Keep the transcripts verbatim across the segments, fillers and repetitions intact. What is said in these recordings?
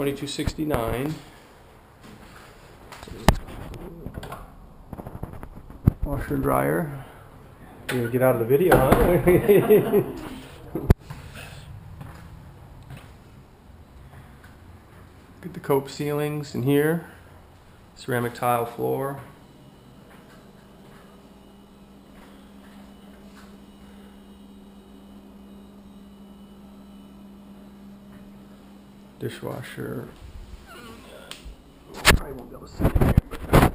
twenty-two sixty-nine. Washer and dryer. You're gonna get out of the video, huh? Get the cope ceilings in here. Ceramic tile floor. Dishwasher. Probably won't be able to see it here, but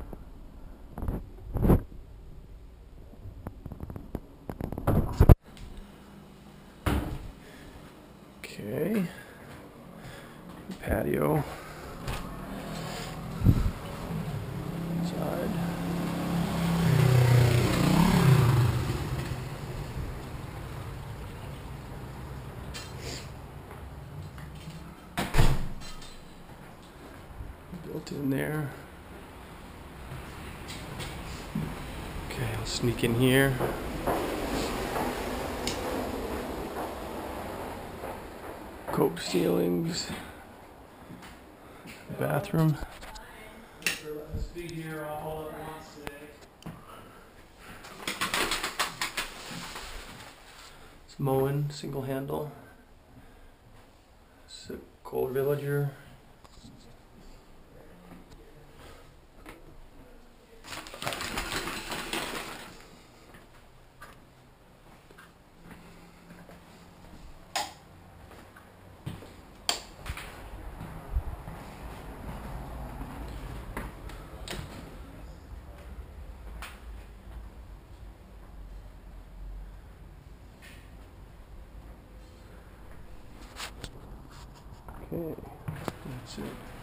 okay. Patio. Inside. Built in there. Okay, I'll sneak in here. Cope ceilings. Bathroom. It's Moen single handle. It's a Cold Villager. Okay, that's it.